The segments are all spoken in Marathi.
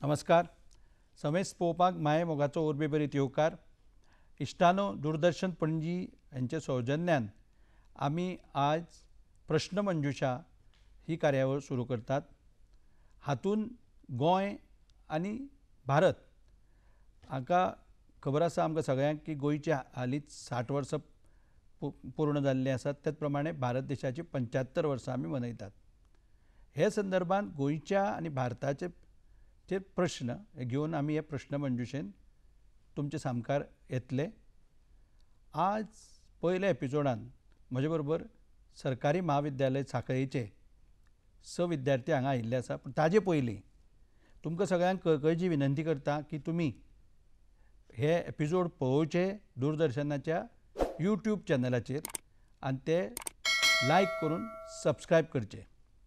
नमस्कार. समेस्त पळोवपाक माये मोगाचो उर्बे बरीत येवकार. इश्टानो, दूरदर्शन पणजी यांचे सौजन्यान आमी आज प्रश्न मंजुषा ही कार्यावळ सुरू करतात. हातून गोंय आनी भारत हाका खबर आसा आमकां सगळ्यांक की गोंयची हालींच 60 वर्सां पूर्ण जाल्ली आसात. त्याच प्रमाणे भारत देशाची 75 वर्सां आमी मनयतात. हे संदर्भात गोंयच्या आनी भारताचे प्रश्न घेवन आमी हे प्रश्न मंजुशेन तुमचे सामकार येतले. आज पयल्या एपिसोडान म्हजे बरोबर सरकारी महाविद्यालय सांखळेचे 6 विद्यार्थी हांगा आयिल्ले आसा. पूण ताजे पयलीं तुमकां सगळ्यांक कळकळीची विनंती करता की तुमी हे एपिसोड पळोवचे दूरदर्शनाच्या यूट्यूब चॅनलाचेर आनी ते लायक करून सबस्क्रायब करचे.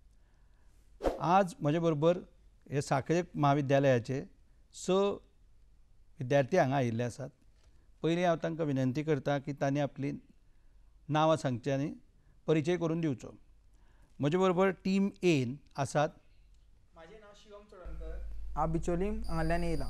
आज म्हजे बरोबर हे सांखळे महाविद्यालयाचे 6 विद्यार्थी हांगा आयिल्ले आसात. पयलीं हांव तांकां विनंती करता की तांणी आपली नांवां सांगचें आनी परिचय करून दिवचो. म्हजे बरोबर टीम एन आसात. माझे नाव शिवम चोडणकर. हांव बिचोलीम हांगाल्यान येयलां.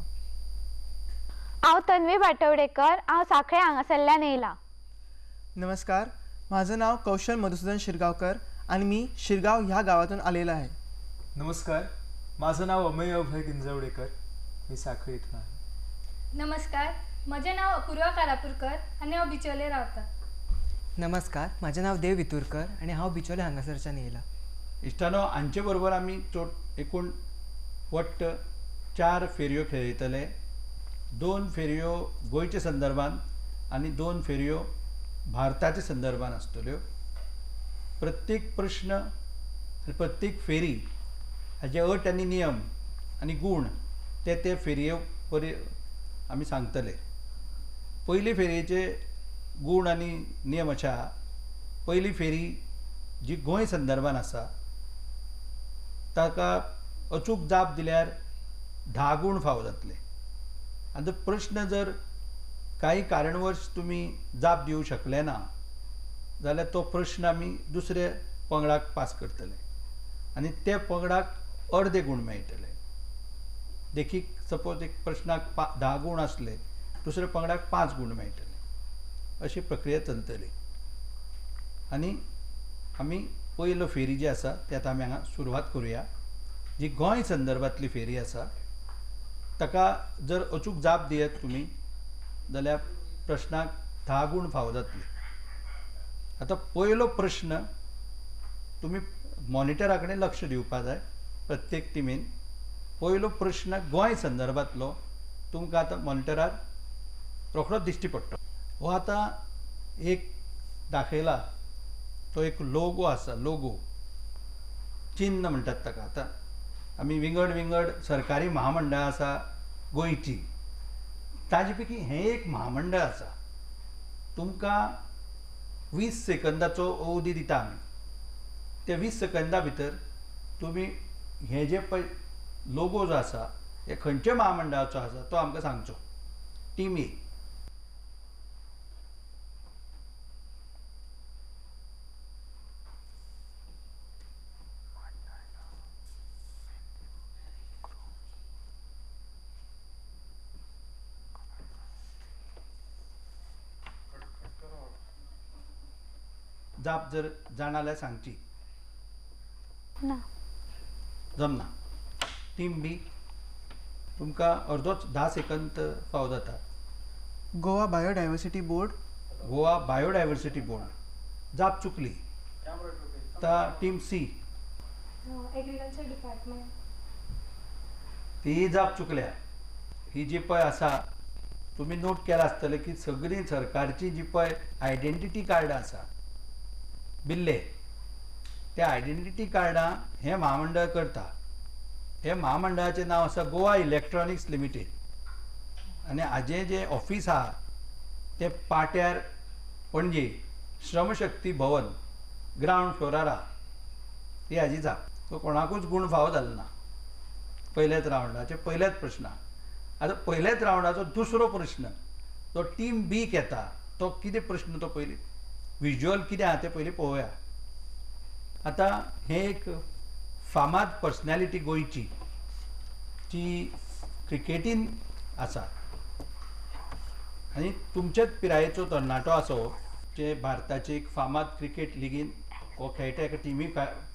हांव तन्वी बाटवडेकर. हांव सांखळे हांगासरल्यान येयलां. नमस्कार, माझं नाव कौशल मधुसूदन शिरगावकर आणि मी शिरगाव ह्या गावातून आलेला आहे. नमस्कार, माझं नाव अमेय अभय किंजवडेकर. मी सांखळी इथून आहे. नमस्कार, म्हजें नाव अपूर्वा कारापूरकर आनी हांव बिचोले रावतां. नमस्कार, म्हजें नाव देव वितूरकर आनी हांव बिचोले हांगासरच्यान येयलां. इश्टानो, हांचे बरोबर आमी एकूण वट्ट 4 फेरयो खेळयतले. 2 फेरयो गोंयच्या संदर्भात आनी 2 फेरयो भारताच्या संदर्भात आसतल्यो. प्रत्येक प्रश्न प्रत्येक फेरी हाचे अट आनी नियम आनी गूण ते फेरये परी आमी सांगतले. पयली फेरयेचे गूण आनी नियम अशे आहा. पयली फेरी जी गोंय संदर्भात आसा ताका अचूक जाप दिल्यार 10 गूण फावो जातले. आनी प्रश्न जर काही कारणवश तुमी जाप दिवंक शकले ना जाल्यार तो प्रश्न आमी दुसरे पंगडाक पास करतले आनी ते पंगडाक अर्दे गूण मेळटले. देखीक सपोज एक प्रश्नाक 10 गूण आसले, दुसऱ्या पंगडाक 5 गूण मेळटले. अशी प्रक्रिया चलतली. आनी आमी पयलो फेरी जी आसा ती आतां आमी हांगा सुरवात करुया. जी गोंय संदर्भातली फेरी आसा ताका जर अचूक जाप दियत तुमी जाल्यार प्रश्नाक 10 गूण फावो जातले. आतां पयलो प्रश्न तुमी मॉनिटरा कडेन लक्ष दिवपाक जाय. प्रत्येक टिमीन पयलो प्रश्न गोंय संदर्भातलो तुमकां आतां मॉनिटरार रोखडोच दिश्टी पडटा. हो आतां एक दाखयला तो एक लोगो आसा. लोगो चिन्ह म्हणटात ताका. आतां आमी विंगड सरकारी महामंडळां आसा गोंयची, ताजे पैकी हें एक महामंडळ आसा. तुमकां 20 सेकंदाचो अवधी दिता आमी. त्या 20 सेकंदा भितर तुमी हे जे पळय लोगो जो आसा हे खंयच्या महामंडळाचो आसा तो आमकां सांगचो. टीम ए. जाप जर जाणा जाल्यार सांगची. ना जमना. टीम बी तुमकां अर्दोच 10 सेकंद फावो जाता. Goa biodiversity board. Goa biodiversity board. जाप चुकली. आता टीम सी. Agriculture department. ती जाप चुकल्या. ही जी पळय आसा तुमी नोट केला आसतलें की सगळीं सरकारची जी पळय आयडेंटिटी कार्डां आसा बिल्ले, त्या आयडेंटिटी कार्डां हें महामंडळ करता. हे महामंडळाचें नांव आसा गोवा इलेक्ट्रॉनिक्स लिमिटेड. आनी हाजें जें ऑफिस आहा तें पाट्यार पणजे श्रमशक्ती भवन ग्रावंड फ्लोरार आहा. ती हाजी जाप. तो कोणाकूच गूण फावो जालो ना पयल्याच रावंडाचे पयल्याच प्रश्नाक. आतां पयल्याच रावंडाचो दुसरो प्रश्न तो टीम बीक येता. तो कितें प्रश्न तो पयलीं विज्युअल कितें आहा तें पयलीं पळोवया. आतां हें एक फामाद पर्सनॅलिटी गोंयची जी क्रिकेटीन आसा आनी तुमचेच पिरायेचो तरणाटो आसो जे भारताचे एक फामाद क्रिकेट लिगीन हो खेळटा एका टिमी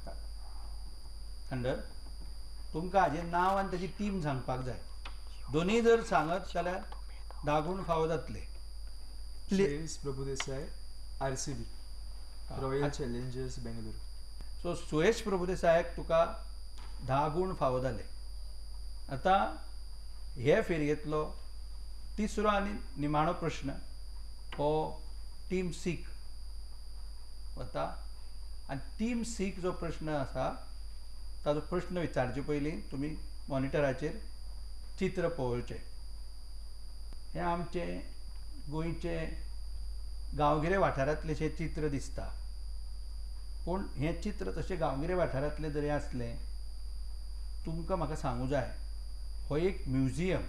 अंडर तुमकां हाजें नांव आनी ताची टीम सांगपाक जाय दोनूय जर सांगत जाल्यार 10 गूण फावो जातले Shreyas Prabhudesai RCB royal challengers Bengaluru so Suyash प्रभुदेसायाक तुका 10 गूण फावो जाले आतां हे फेरयेंतलो तिसरो आनी निमाणो प्रश्न हो टीम सीक वता आनी टीम सीक जो प्रश्न आसा ताजो प्रश्न विचारचे पयलीं तुमी मॉनिटराचेर चित्र पळोवचें हें आमचें गोंयचें गांवगिरे वाठारांतलेशें चित्र दिसता पूण हें चित्र तशें गांवगिरे वाठारांतलें जरी आसलें तुमकां म्हाका सांगूं जाय हो एक म्युजियम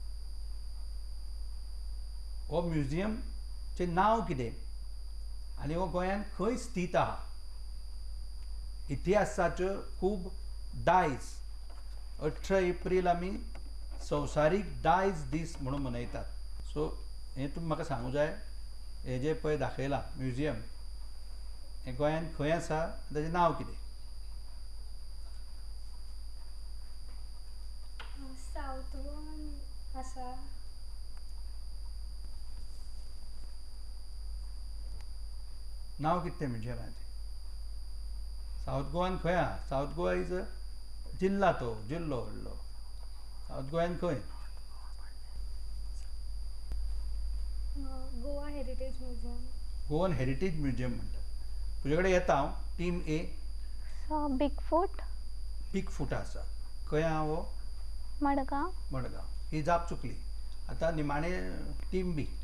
हो म्युजियमचें नांव कितें आनी हो गोंयांत खंय स्थित आहा इतिहासाच्यो खूब दायज 18 एप्रील आमी संवसारीक दायज दीस म्हणून मनयतात सो हें तुमी म्हाका सांगूं जाय हें जें पळय दाखयलां म्युजियम हें गोंयांत खंय आसा ताचें नांव कितें सावथ गोवान आसा नांव कितें तें म्युजियमाचें सावथ गोवान खंय आहा सावथ गोवा इज अ जिल्ला तो जिल्लो व्हडलो सावथ गोंयान खंय Goa heritage museum Goan heritage museum म्हणटात तुजे कडेन येता हांव team A so big foot big foot आसा खंय आहा हो मडगांव मडगांव ही जाप चुकली आतां निमाणे टीम बी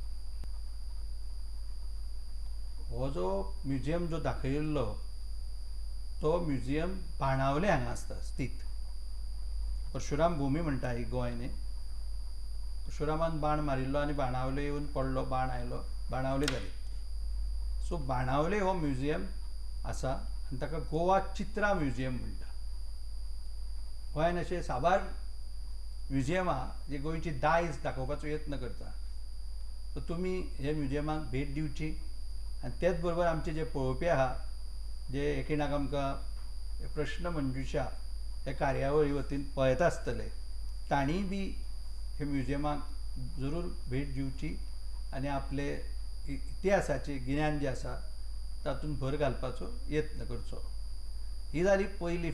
हो जो म्युजियम जो दाखयिल्लो तो म्युजियम बाणावले हांगा आसता स्थित परशुराम भुमी म्हणटा ही गोंय न्ही परशुरामान बाण मारिल्लो आनी बाणावले येवन पडलो बाण आयलो बाणावले जाली सो बाणावले हो म्युजियम आसा आनी ताका गोवा चित्रा म्युजियम म्हणटा गोंयान अशे साबार म्युजियमां जे गोंयची दायज दाखोवपाचो यत्न करता सो तुमी हे म्युजियमाक भेट दिवची आनी तेच बरोबर आमचे जे पळोवपी आहा जे एकीणाक आमकां प्रश्न मंजुशा हे कार्यावळी वतीन पळयता आसतले तांणीय बी हे म्युजियमाक जरूर भेट दिवची आनी आपले इतिहासाचें गिन्यान जें आसा तातूंत भर घालपाचो यत्न करचो ही जाली पयली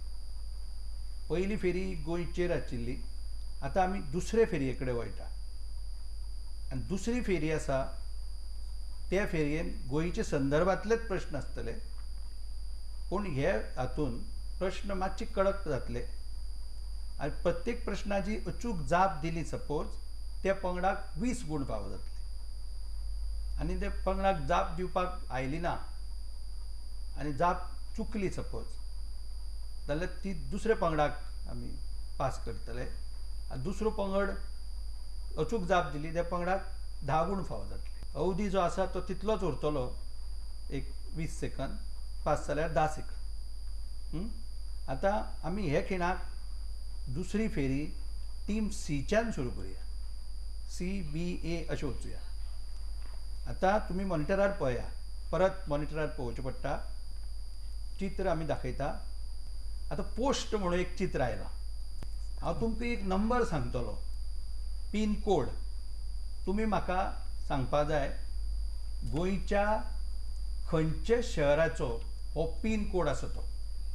फेरी गोंयचेर आशिल्ली आतां आमी दुसरे फेरये कडेन वयता आनी दुसरी फेरी आसा त्या फेरयेन गोंयचे संदर्भांतलेच प्रश्न आसतले पूण हे हातून प्रश्न मातशे कडक जातले आनी प्रत्येक प्रश्नाची अचूक जाप दिली सपोज त्या पंगडाक 20 गूण फावो जातले आनी त्या पंगडाक जाप दिवपाक आयली ना आनी जाप चुकली सपोज जाल्यार ती दुसऱ्या पंगडाक आमी पास करतले आनी दुसरो पंगड अचूक जाप दिली त्या पंगडाक 10 गूण फावो जातले अवधी जो आसा तो तितलोच उरतलो एक 20 सेकंद पास जाल्यार 10 सेकंद आतां आमी हे खिणाक दुसरी फेरी टीम सीच्यान सुरू करुया CBA अशें वचुया आतां तुमी मॉनिटरार पळया परत मॉनिटरार पळोवचें पडटा चित्र आमी दाखयता आतां पोस्ट म्हणून एक चित्र आयलां हांव तुमकां एक नंबर सांगतलो पिन कोड तुमी म्हाका सांगपाक जाय गोंयच्या खंयच्या शहराचो हो पिन कोड आसा तो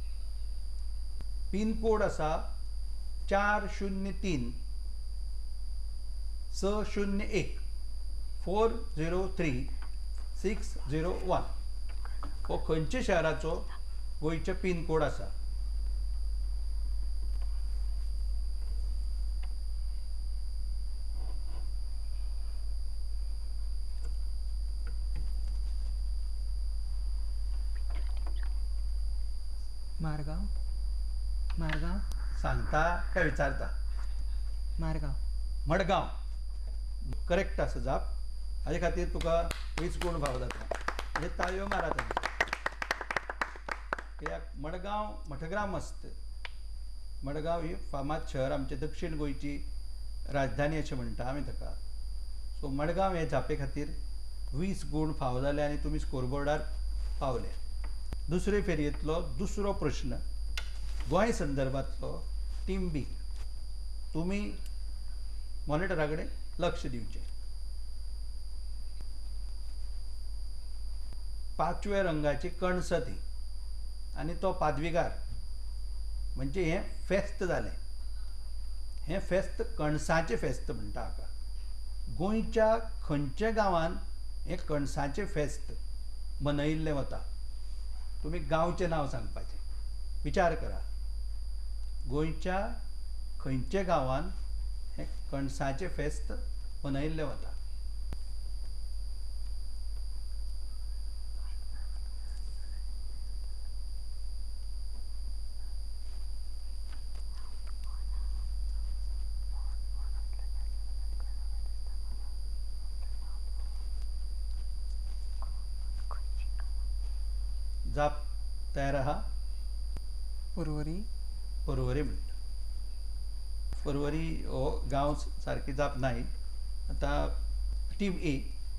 पिन कोड आसा 403 601 403 601 हो खंयच्या शहराचो गोंयचे पिन कोड आसा मारगांव मारगांव सांगता काय विचारता मारगांव मडगांव करेक्ट आसा जाप हाजे खातीर तुका 20 गूण फावो जाता म्हणजे ताळयो मारात कित्याक मडगांव मठग्राम मस्त मडगांव ही फामाद शहर आमचे दक्षिण गोंयची राजधानी अशें म्हणटा आमी ताका. सो मडगांव हे जापे खातीर 20 गूण फावो जाले आनी तुमी स्कोरबोर्डार पावले. दुसरे फेरयेंतलो दुसरो प्रश्न गोंय संदर्भांतलो टीम बी. तुमी मॉनिटरा कडेन लक्ष दिवचें. 5व्या रंगाची कणस ती आनी तो पादविकार म्हणजे हें फेस्त जालें. हें फेस्त कणसाचें फेस्त म्हणटा हाका. गोंयच्या खंयच्या गांवांत हें कणसाचें फेस्त मनयिल्लें वता. तुमी गांवचें नांव सांगपाचें. विचार करा. गोंयच्या खंयच्या गांवांत हें कणसाचें फेस्त मनयिल्लें वता. जाप तयार आहा. पर्वरी. पर्वरी म्हणटा. पर्वरी हो गांव सारकी जाप नाय. आतां टीम ए.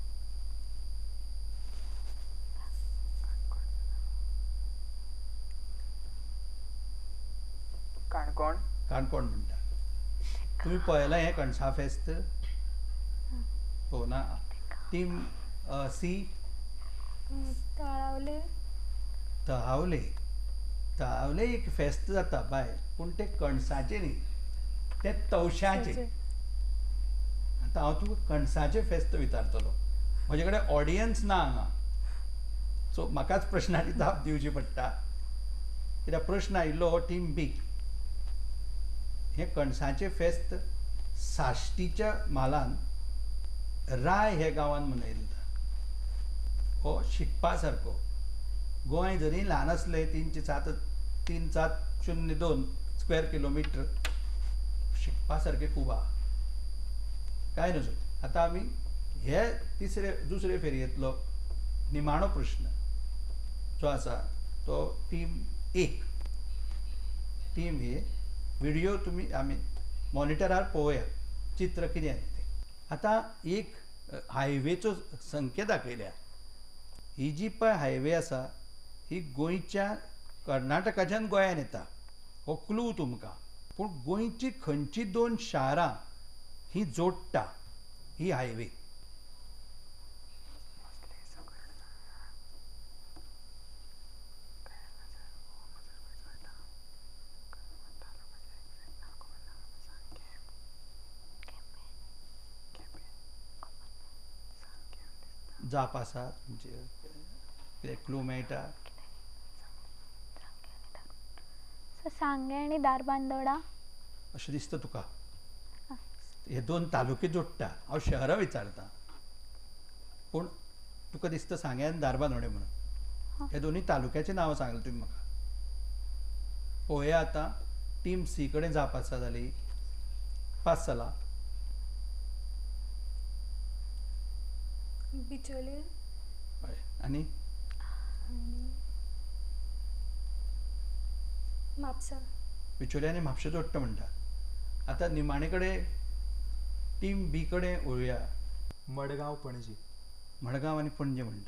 काणकोण. काणकोण म्हणटा. तुमी पळयलां हें कणसा फेस्त? पळोवना. Team C. तळावले. तळावले. तळावले एक फेस्त जाता बाय, पूण ते कणसाचें न्ही, ते तवशाचें. आतां हांव तुका कणसाचें फेस्त विचारतलो. म्हजे कडेन ऑडियन्स ना हांगा, सो म्हाकाच प्रश्नाची जाप दिवची पडटा. कित्याक प्रश्न आयिल्लो टीम बी. हें कणसाचें फेस्त साश्टीच्या म्हालान राय हे गांवांत मनयल्लें जाता. हो शिकपा सारको. गोंय जरी ल्हान असलें 3.702 स्क्वेअर किलोमिटर, शिकपा सारकें खूब आहा. काय नजो. आतां आमी हे दुसरे फेरयेंतलो निमाणो प्रश्न जो आसा तो टीम एक. टीम ए. व्हिडिओ तुमी आमी मॉनिटरार पळोवया चित्र कितें तें. आतां एक हायवेचो संख्या दाखयल्या. ही जी पळय हायवे आसा ही गोंयच्या कर्नाटकाच्यान गोंयांत येता. हो क्लू तुमकां. पूण गोंयची खंयची 2 शारां ही जोडटा ही हायवे. जाप आसा म्हणजे कितें क्लू मेळटा? सांगे आनी दारबांदोडा अशें दिसता तुका? हे 2 तालुके जोडटा. हांव शहरां विचारतां, पूण तुका दिसता सांगे आनी दारबांदोडे म्हणून. हे दोनी तालुक्याचीं नांवां सांगलीं तुमी म्हाका. पळोवया आतां टीम सी कडेन जाप आसा जाली. 5 जालां. बिचोले. हय. आनी म्हापसा. बिचोले आनी म्हापशें जोडटा म्हणटा. आतां निमाणे कडेन टीम बी कडेन वळुया. मडगांव पणजी. मडगांव आनी पणजे म्हणटा.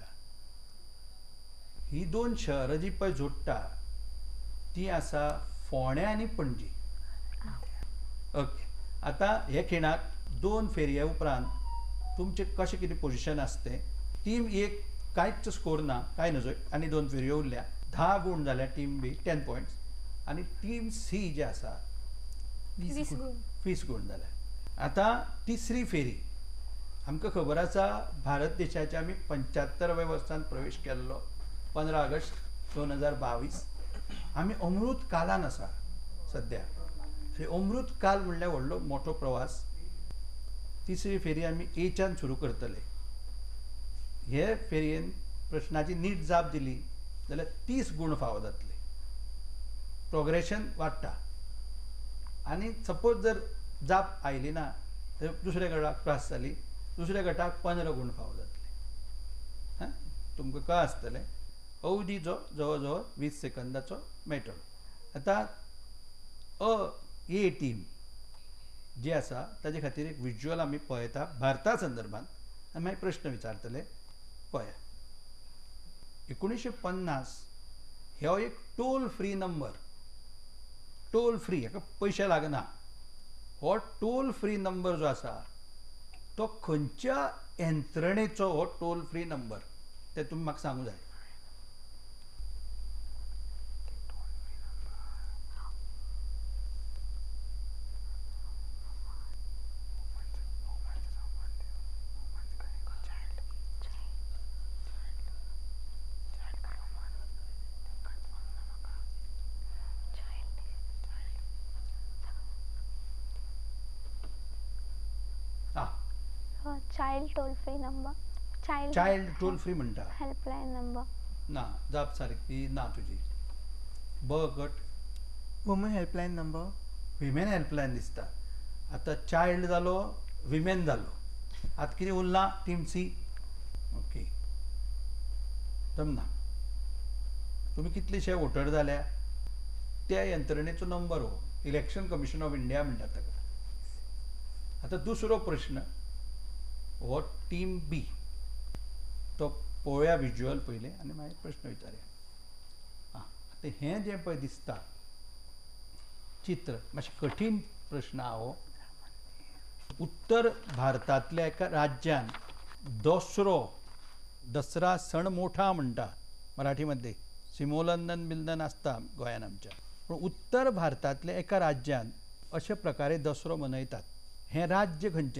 ही 2 शहरां जी पळय जोडटा ती आसा फोंडे आनी पणजी. ओके. आतां हे खिणाक 2 फेरये उपरांत तुमचें कशें कितें पोजिशन आसा तें. टीम एक कांयच स्कोर ना, कांय नजो, आनी 2 फेरयो उरल्या. 10 गूण जाल्या टीम बी 10 पॉयंट्स. आनी टीम सी जी आसा 20 गूण जाल्या. आतां तिसरी फेरी. आमकां खबर आसा भारत देशाच्या आमी 75व्या वर्सान प्रवेश केल्लो 15 ऑगस्ट 2022. आमी अमृत कालान आसा सद्या. अमृत काल म्हणल्यार व्हडलो मोठो प्रवास. तिसरी फेरी आमी एच्यान सुरू करतले. हे फेरयेन प्रश्नाची नीट जाप दिली जाल्यार 30 गूण फावो जातले. प्रोग्रेशन वाडटा. आनी सपोज जर जाप आयली ना तर दुसऱ्या गटाक पास जाली, दुसऱ्या गटाक 15 गूण फावो जातले. तुमकां कळ्ळें आसतलें. अवधी जो जवळ जवळ 20 सेकंदाचो मेळटलो. आतां ए टीम. जी आसा ताजे खातीर एक विज्युअल आमी पळयता भारता संदर्भांत आनी मागीर प्रश्न विचारतले पळया. 1950 हो एक toll free number, toll free, हाका पयशे लागना. हो टोल फ्री नंबर जो आसा तो खंयच्या यंत्रणेचो हो टोल फ्री नंबर ते तुमी म्हाका सांगूं जाय. Child toll free number, child toll free म्हणटा. Helpline number. ना, जाप सारकी ना तुजी. ब गट woman helpline number. Women helpline दिसता. आतां चायल्ड जालो, विमेन जालो. आतां कितें उरलां? Team C. ओके, जमना. तुमी कितलेशे वोटर जाल्या त्या यंत्रणेचो नंबर हो इलेक्शन कमिशन ऑफ इंडिया म्हणटात ताका. आतां दुसरो प्रश्न हो टीम बी, तो पळोवया विज्युअल पयलें आनी मागीर प्रश्न विचारया. आतां हें जें पळय दिसता चित्र, मातशें कठीण प्रश्न आहा हो. उत्तर भारतांतल्या एका राज्यान दसरा सण मोठा म्हणटा मराठी मध्ये. सिमोलंदन बिलंदन आसता गोंयान आमच्या, पूण उत्तर भारतांतल्या एका राज्यान अशे प्रकारे दसरो मनयतात. हें राज्य खंयचें?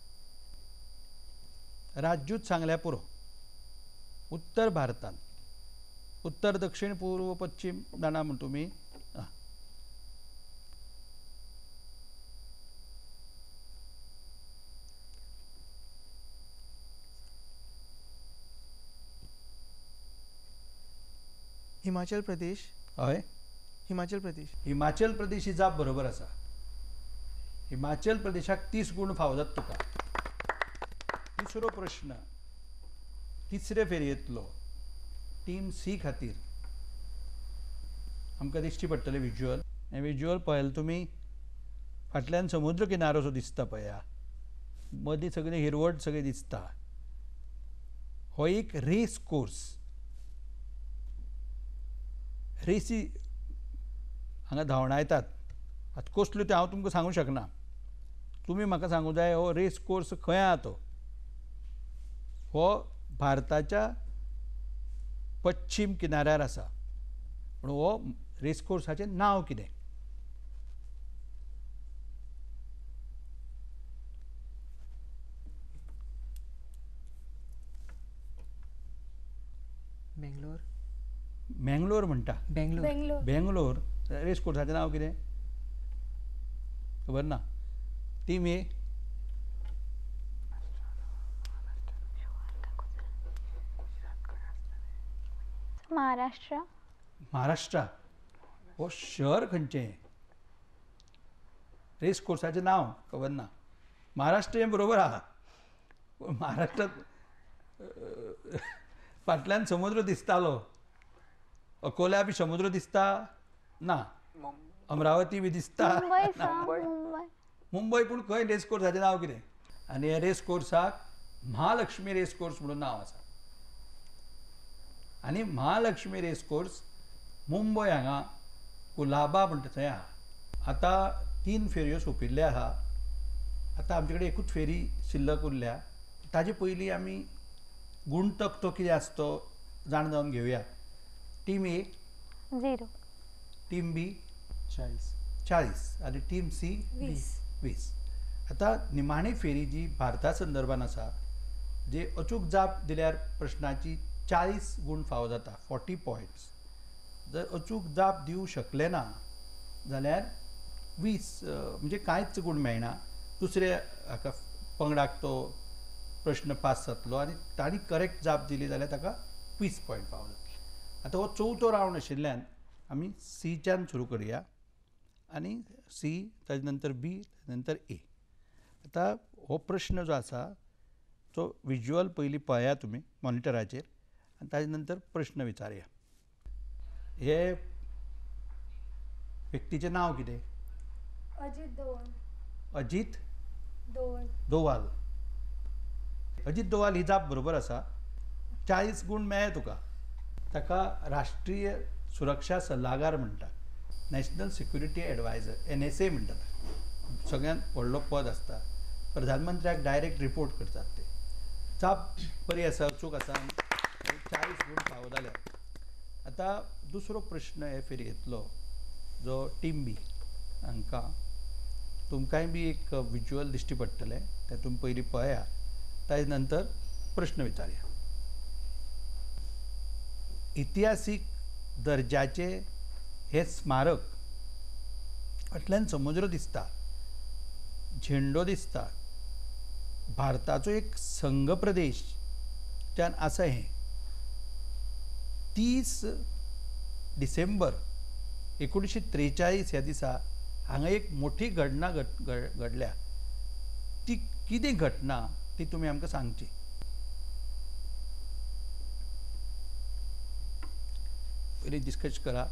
राज्यूच सांगल्यार पुरो. उत्तर भारतांत, उत्तर दक्षिण पूर्व पश्चिम जाणा म्हण तुमी. हिमाचल प्रदेश. हय, हिमाचल प्रदेश. हिमाचल प्रदेश ही जाप बरोबर आसा. हिमाचल प्रदेशाक 30 गुण फावो जाता तुका. तिसरो प्रश्न तिसरे फेरयेंतलो टीम सी खातीर आमकां दिश्टी पडटलें विज्युअल. हें विज्युअल पळयलें तुमी, फाटल्यान समुद्र किनारो जो दिसता पळया, मदीं सगळें हिरवट सगळें दिसता. हो एक रेस कोर्स. रेसी हांगा धांवडायतात. आतां कसल्यो त्यो हांव तुमकां सांगूं शकना. तुमी म्हाका सांगूं जाय हो रेस कोर्स खंय आहा तो. हो भारताच्या पश्चिम किनाऱ्यार आसा. पूण हो रेस कोर्साचें नांव कितें? बेंगलोर. मेंगलोर म्हणटा. बेंगलोर. बेंगलोर. बेंगलोर. रेस कोर्साचें नांव कितें खबर ना. Team A. महाराष्ट्र. महाराष्ट्रा. हो शहर खंयचें? रेस कोर्साचें नांव खबर ना. महाराष्ट्र हें बरोबर आहा. पूण महाराष्ट्रांत फाटल्यान समुद्र दिसतालो. अकोल्या बी समुद्र दिसता ना. अमरावती बी दिसता मुंबई ना. सांग. मुंबई. मुंबय. पूण खंय रेस कोर्साचें नांव कितें? आनी हे रेस कोर्साक महालक्ष्मी रेस कोर्स म्हणून नांव आसा. आनी महालक्ष्मी रेस कोर्स मुंबय हांगा कुलाबा म्हणटा थंय आहा. आतां 3 फेरयो सोंपिल्ले आहा. आतां आमचे कडेन एकूच फेरी शिल्लक उरल्या. ताजे पयलीं आमी गुणतक तो कितें आसा तो जाण जावन घेवया. टीम ए 0. टीम बी 40 आनी टीम सी 20. आतां निमाणी फेरी जी भारता संदर्भान आसा, जे अचूक जाप दिल्यार प्रश्नाची 40 गुण फावो जाता, 40 पॉयंट्स. जर अचूक जाप दिवंक शकले ना जाल्यार 20 म्हणजे कांयच गुण मेळना. दुसऱ्या हाका पंगडाक तो प्रश्न पास जातलो आनी तांणी करेक्ट जाप दिली जाल्यार ताका 20 पॉयंट फावो जातले. आतां हो चवथो रावंड आशिल्ल्यान आमी सीच्यान सुरू करुया. आनी सी, ताजे नंतर बी, ताजे नंतर ए. आतां हो प्रश्न जो आसा तो विज्युअल पयलीं पळया तुमी मॉनिटराचेर आनी ताजे नंतर प्रश्न विचारया. हे व्यक्तीचें नांव कितें? अजित धवन. अजीत दोन दोवाल. अजीत दोवाल ही जाप बरोबर आसा. 40 गुण मेळ्ळे तुका. ताका राष्ट्रीय सुरक्षा सल्लागार म्हणटात, नॅशनल सिक्युरिटी एडवायझर, NSA म्हणटात. सगळ्यांत व्हडलो पद आसता. प्रधानमंत्र्याक डायरेक्ट रिपोर्ट करतात ते. जाप बरी आसा, अचूक आसा. 40 गुण फावो जाल्यात. आतां दुसरो प्रश्न हे फेरी येतलो जो टीम बी हांकां. तुमकांय बी एक विज्युअल दिश्टी पडटलें, तें तुमी पयलीं पळया, ताजे नंतर प्रश्न विचारया. इतिहासीक दर्जाचे हे स्मारक फाटल्यान समुद्र दिसता, झेंडो दिसता, भारताचो एक संघ प्रदेशच्यान आसा. हें 30 डिसेंबर 1943 ह्या दिसा हांगा एक मोठी घटना घडल्या. ती कितें घटना ती तुमी आमकां सांगची. पयलीं डिस्कस करा,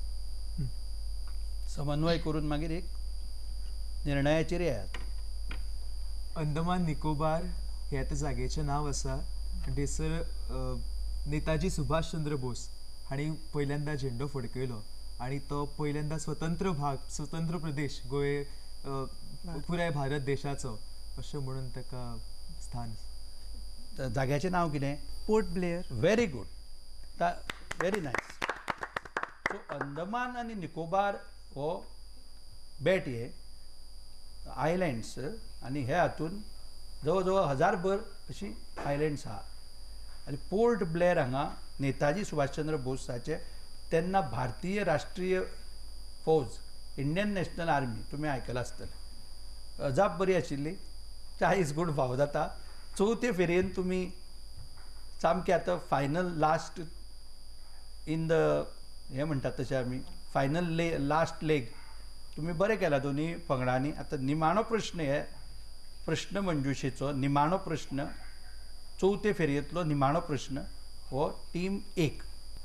समन्वय करून मागीर एक निर्णयाचेर येयात. अंदमान निकोबार ह्या त्या जागेचें नांव आसा. थंयसर नेताजी सुभाष चंद्र बोस हांणी पहिल्यांदा झेंडो फडकयलो आनी तो पहिल्यांदा स्वतंत्र प्रदेश गोंय पुराय भारत देशाचो अशें म्हणून ताका स्थान. जाग्याचें नांव कितें? Port Blair. Very good. Very nice. So Andaman आनी निकोबार हो बेट हे आयलँड्स, आनी हे हातून जवळ जवळ 1000 अशी आयलँड्स आहा. आनी पोर्ट ब्लेअर हांगा नेताजी सुभाषचंद्र बोसाचे तेन्ना भारतीय राष्ट्रीय फौज, इंडियन नॅशनल आर्मी तुमी आयकलां आसतलें. जाप बरी आशिल्ली. 40 गुण फावो जाता. चवथे फेरयेन तुमी सामकें आतां फायनल लास्ट इन द हें म्हणटात तशें आमी फायनल लास्ट लेग तुमी बरें केला दोनी पंगडांनी. आतां निमाणो प्रश्न हे प्रश्न मंजुशेचो निमाणो प्रश्न, चवथे फेरयेंतलो निमाणो प्रश्न हो टीम 1.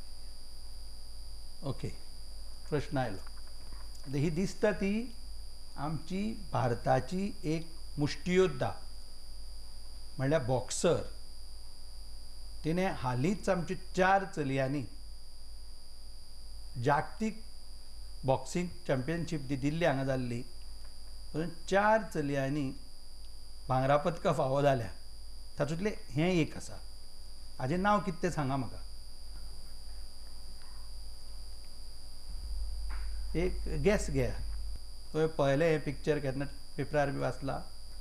ओके, प्रश्न आयलो. आतां ही दिसता ती आमची भारताची एक मुश्टियोद्धा म्हणल्यार बॉक्सर. तिणें हालींच आमच्या 4 चलयांनी जागतीक बॉक्सिंग चॅम्पियनशीप दिल्ली हांगा जाल्ली, 4 चलयांनी भांगरा पदकां फावो जाल्या. तातूंतलें हें एक आसा. हाजें नांव कितें तें सांगा म्हाका. एक गॅस घे. तुवें पळयलें हें पिक्चर केन्ना पेपरार बी वाचला?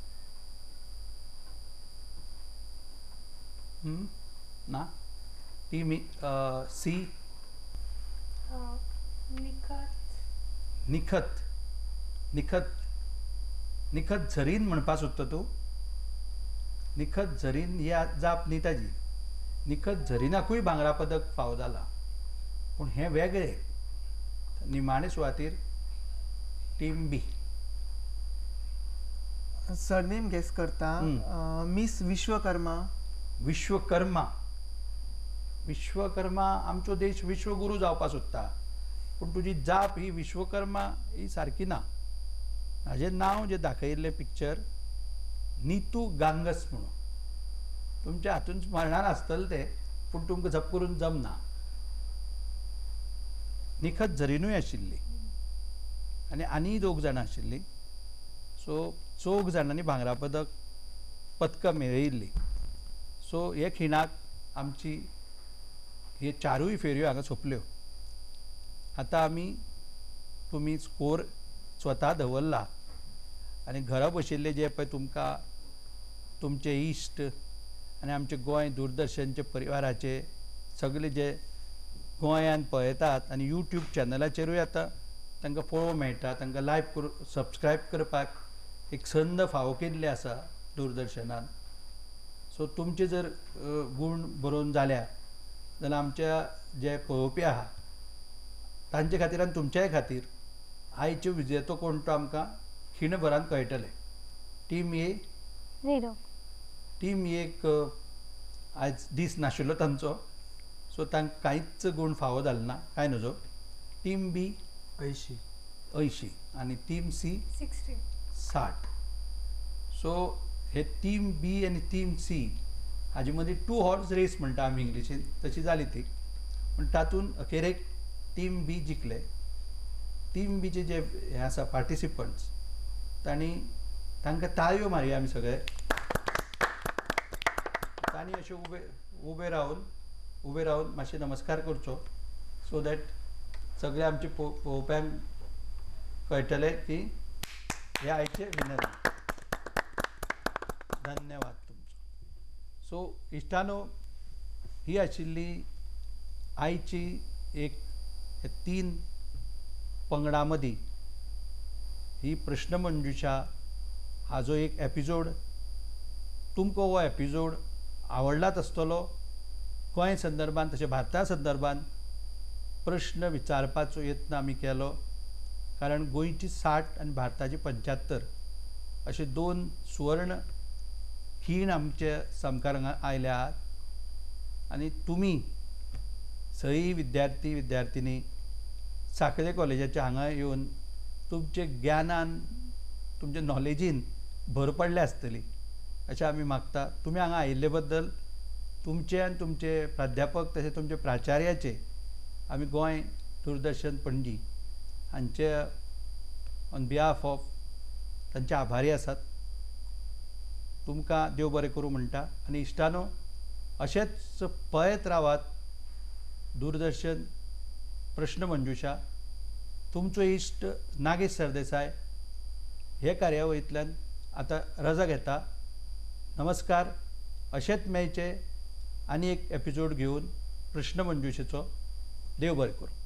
ना? Team C. निखत. निखत निखत झरीन म्हणपा सोदता तूं? निखत झरीन ही जाप नेताजी. निखत झरीनाकूय भांगरा पदक फावो जाला, पूण हें वेगळें. निमाणे सुवातेर टीम बी. सरनेम गेस करता. मिस विश्वकर्मा. विश्वकर्मा. विश्वकर्मा आमचो देश विश्वगुरू जावपा सोदता, पूण तुजी जाप ही विश्वकर्मा ही सारकी ना. हाजें नांव जें दाखयिल्लें पिक्चर नीतू गांगस म्हणून. तुमच्या हातून स्मरणान आसतलें तें, पूण तुमकां झप करून जमना. निखत झरीनूय आशिल्ली आनी 2 जाणां आशिल्लीं. सो 4 जाणांनी भांगरा पदकां मेळयिल्लीं. सो हे खिणाक आमची हे 4य फेरयो हांगा सोंपल्यो. आतां आमी तुमी स्कोर स्वता दवरला आनी घरा बशिल्ले जे पळय तुमकां तुमचे इश्ट आनी आमचे गोंय दूरदर्शनचे परिवाराचे सगळे जे गोंयांत पळयतात आनी यूट्यूब चॅनलाचेरूय आतां तांकां पळोवंक मेळटा, तांकां लायव्ह करून सबस्क्रायब करपाक एक संद फावो केल्ली आसा दूरदर्शनान. सो तुमचे जर गुण बरोवन जाल्या जाल्यार आमच्या जे पळोवपी आहा तांचे खातीर आनी तुमच्याय खातीर आयचे विजेतो कोण तो आमकां खिणभरान कळटलें. टीम ए 0. टीम एक आयज दीस नाशिल्लो तांचो, सो तांकां कांयच गुण फावो जालो ना, कांय नजो. टीम बी 80 80 आनी टीम सी 60. 60. सो हे टीम बी आनी टीम सी हाजे मदीं 2 हॉर्स रेस म्हणटा आमी इंग्लिशीन, तशी जाली ती. पूण तातूंत अखेरेक टीम बी जिखले. टीम बीचे जे हे आसा पार्टिसिपंट्स तांकां ताळयो मारया आमी सगळे. तांणी अशे उबे रावन मातशे नमस्कार करचो, सो दॅट सगळे आमचे पळोवप्यांक कळटलें की हे आयचे विनर. धन्यवाद तुमचो. सो इश्टानो, ही आशिल्ली आयची एक 3 पंगडां मदीं ही प्रश्नमंजुषा हाजो एक एपिसोड. तुमकां हो एपिसोड आवडलाच आसतलो. गोंय संदर्भांत तशें भारता संदर्भांत प्रश्न विचारपाचो यत्न आमी केलो, कारण गोंयची 60 आनी भारताची 75 अशे 2 सुवर्ण खीण आमचे समकारांत आयले आहात. आनी तुमी सगळीं विद्यार्थी विद्यार्थिनी सांखळे कॉलेजाच्या हांगा येवन तुमचे ज्ञानान तुमचे नॉलेजीन भर पडले आसतली अशें आमी मागता. तुमी हांगा आयिल्ले बद्दल तुमचे आनी तुमचे प्राध्यापक तशें तुमचे प्राचार्याचे आमी गोंय दूरदर्शन पणजी हांचे ऑन बिहाफ ऑफ तांचे आभारी आसात. तुमकां देव बरें करूं म्हणटा. आनी इश्टानो, अशेंच पळयत रावात दूरदर्शन प्रश्नमंजुषा. तुमचो इश्ट नागेश सरदेसाय हे कार्यावळींतल्यान आतां रजा घेता. नमस्कार. अशेंच मेळचे आनी एक एपिसोड घेवन प्रश्नमंजुषेचो. देव बरें करूं.